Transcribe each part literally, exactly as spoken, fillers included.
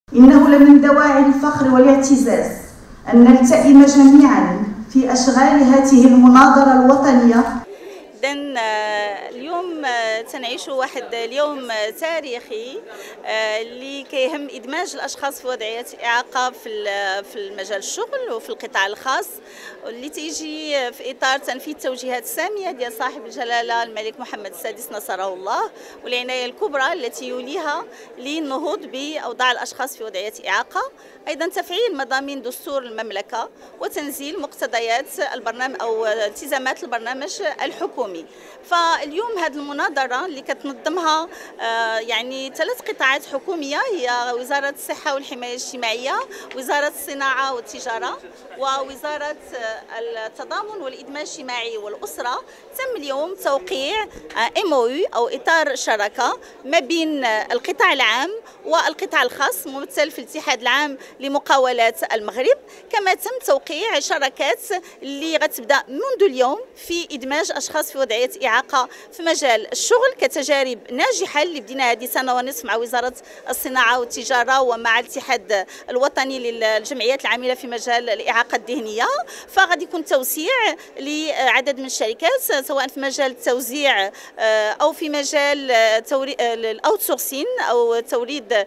إنه لمن دواعي الفخر والاعتزاز أن نلتئم جميعا في أشغال هذه المناظرة الوطنية. إذن اليوم تنعيشوا واحد اليوم تاريخي اللي كيهم إدماج الأشخاص في وضعية إعاقة في في المجال الشغل وفي القطاع الخاص، اللي تيجي في إطار تنفيذ التوجيهات السامية ديال صاحب الجلالة الملك محمد السادس نصره الله، والعناية الكبرى التي يوليها للنهوض بأوضاع الأشخاص في وضعية إعاقة، أيضا تفعيل مضامين دستور المملكة وتنزيل مقتضيات البرنامج أو التزامات البرنامج الحكومي. فاليوم هذه المناظرة اللي كتنظمها يعني ثلاث قطاعات حكومية، هي وزارة الصحة والحماية الاجتماعية، وزارة الصناعة والتجارة، ووزارة التضامن والإدماج الاجتماعي والأسرة. تم اليوم توقيع إم أو يو أو إطار شراكة ما بين القطاع العام والقطاع الخاص ممثل في الاتحاد العام لمقاولات المغرب. كما تم توقيع شراكات اللي غتبدا منذ اليوم في إدماج أشخاص في وضعية إعاقة في مجال الشغل كتجارب ناجحة اللي بدينا هذه سنة ونصف مع وزارة الصناعة والتجارة ومع الاتحاد الوطني للجمعيات العاملة في مجال الإعاقة الذهنية. فغادي يكون توسيع لعدد من الشركات سواء في مجال التوزيع أو في مجال الأوت سورسين أو توريد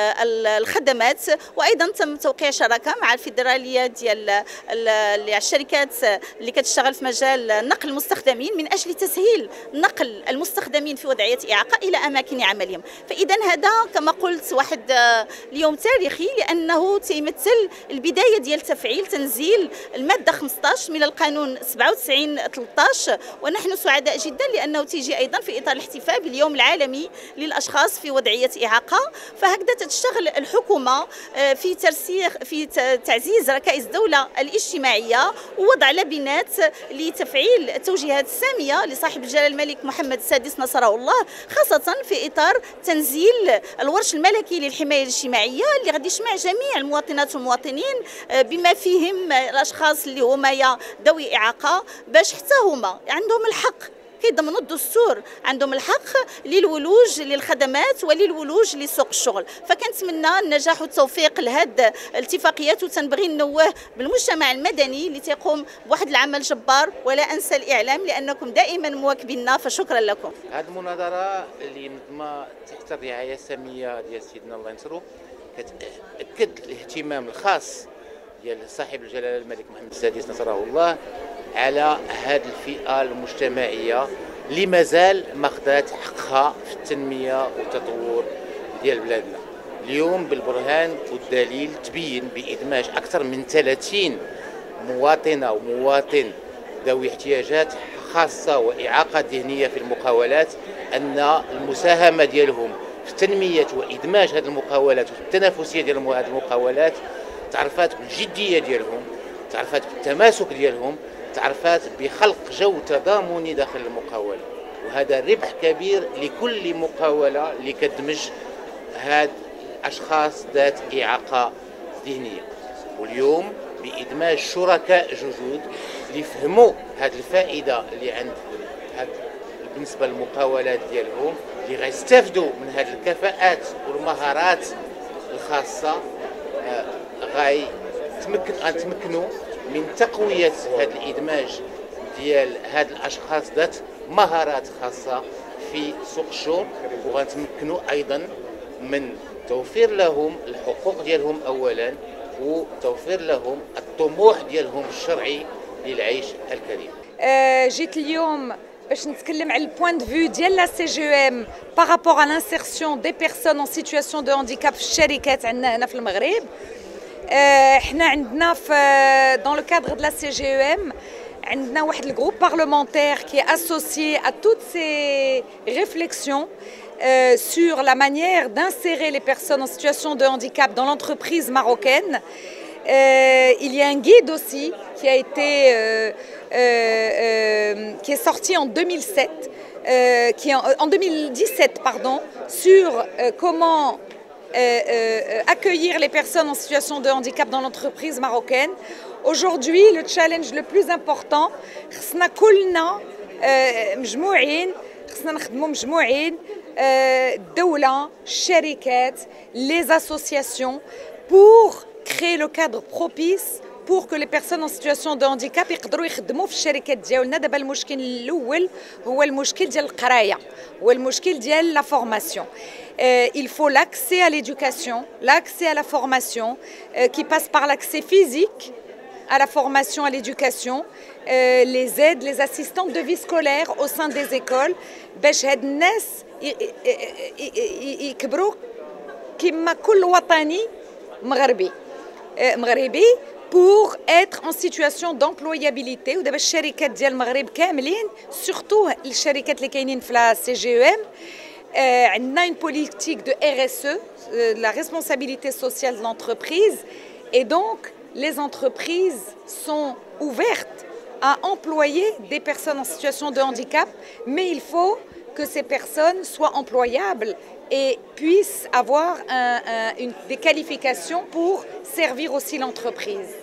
الخدمات. وأيضا تم توقيع شراكة مع الفيدرالية ديال الشركات اللي كتشتغل في مجال نقل المستخدمين من أجل تسهيل نقل المستخدمين في وضعية إعاقة إلى أماكن عملهم. فإذا هذا كما قلت واحد اليوم تاريخي، لأنه تيمثل البداية ديال تفعيل تنزيل المادة خمسطاش من القانون سبعة وتسعين ثلاثطاش، ونحن سعداء جدا لأنه تيجي أيضا في إطار الاحتفال باليوم العالمي للأشخاص في وضعية إعاقة. فهكذا تشتغل الحكومة في ترسيخ في تعزيز ركائز الدولة الاجتماعية ووضع لبنات لتفعيل التوجيهات السامية لصاحب الجلالة الملك محمد السادس نصره الله، خاصة في إطار تنزيل الورش الملكي للحماية الاجتماعية اللي غادي يجمع جميع المواطنات والمواطنين بما فيهم الأشخاص اللي هما ذوي إعاقة، باش حتى هما عندهم الحق كيضمن الدستور، عندهم الحق للولوج للخدمات وللولوج لسوق الشغل. فكنتمنى النجاح والتوفيق لهذه الاتفاقيات، وتنبغي ننوه بالمجتمع المدني اللي تيقوم بواحد العمل جبار، ولا انسى الاعلام لانكم دائما مواكبيننا، فشكرا لكم. هذه المناظره اللي منظمه تحت الرعايه الساميه ديال سيدنا الله ينصرو كتاكد الاهتمام الخاص ديال صاحب الجلاله الملك محمد السادس نصره الله على هذه الفئه المجتمعيه اللي مازال ما خدات حقها في التنميه والتطور ديال بلادنا. اليوم بالبرهان والدليل تبين بادماج اكثر من ثلاثين مواطنه ومواطن ذوي احتياجات خاصه واعاقه ذهنيه في المقاولات ان المساهمه ديالهم في تنميه وادماج هذه المقاولات والتنافسيه ديال هذه المقاولات تعرفات بالجديه ديالهم، تعرفات بالتماسك ديالهم، تعرفات بخلق جو تضامني داخل المقاولة. وهذا ربح كبير لكل مقاولة اللي كتدمج هاد الأشخاص ذات إعاقة ذهنية. واليوم بإدماج شركاء جدد اللي يفهموا هاد الفائدة اللي عند هاد بالنسبة للمقاولات ديالهم، اللي غيستافدوا من هاد الكفاءات والمهارات الخاصة، آه غاي تمكنوا من تقوية هذا الإدماج ديال هاد الأشخاص ذات مهارات خاصة في سوق الشغل، وغنتمكنوا أيضا من توفير لهم الحقوق ديالهم أولا، وتوفير لهم الطموح ديالهم الشرعي للعيش الكريم. أه جيت اليوم باش نتكلم على البوان دو فيو ديال لا سي جي ام بارابور على لانسيرسيون دي بيرسون ان سيتوياسيون دو هانديكاب في الشركات عندنا هنا في المغرب. احنا عندنا في dans le cadre de la C G E M عندنا واحد الجروب parlementaire qui est associé à toutes ces réflexions euh, sur la manière d'insérer les personnes en situation de handicap dans l'entreprise marocaine. Euh, il y a un guide aussi qui a été euh, euh, euh, qui est sorti en deux mille sept, euh, qui est en, en deux mille dix-sept pardon, sur euh, comment Euh, euh, accueillir les personnes en situation de handicap dans l'entreprise marocaine. Aujourd'hui, le challenge le plus important, خصنا كلنا مجموعين، خصنا نخدموا مجموعين الدولة الشركات les associations pour créer le cadre propice pour que les personnes en situation de handicap يقدروا يخدموا في الشركات ديالنا. دابا المشكل الاول هو المشكل ديال القرايه، هو المشكل ديال لا فورماسيون. Il faut l'accès à l'éducation, l'accès à la formation euh, qui passe par l'accès physique à la formation, à l'éducation, euh, les aides, les assistantes de vie scolaire au sein des écoles باش هاد الناس يكبروا كما كل وطني مغربي مغربي pour être en situation d'employabilité. ودابا الشركات ديال المغرب كاملين سورتو الشركات اللي كاينين في لا سي جي ام عندنا une politique de R S E, la responsabilité sociale de l'entreprise, et donc les entreprises sont ouvertes à employer des personnes en situation de handicap, mais il faut que ces personnes soient employables et puissent avoir un, un, une, des qualifications pour servir aussi l'entreprise.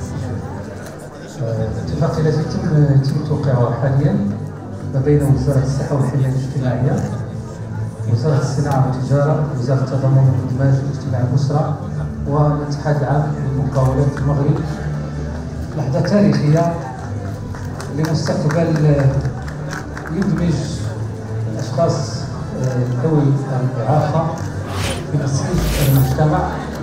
اتفاقية التي يتم توقيعها حاليا ما بين وزارة الصحة والحماية الاجتماعية، وزارة الصناعة والتجارة، وزارة التضامن والإدماج والاجتماع والأسرة، والاتحاد العام للمقاولات المغرب. لحظة تاريخية لمستقبل يدمج أشخاص ذوي الإعاقة في نسيج المجتمع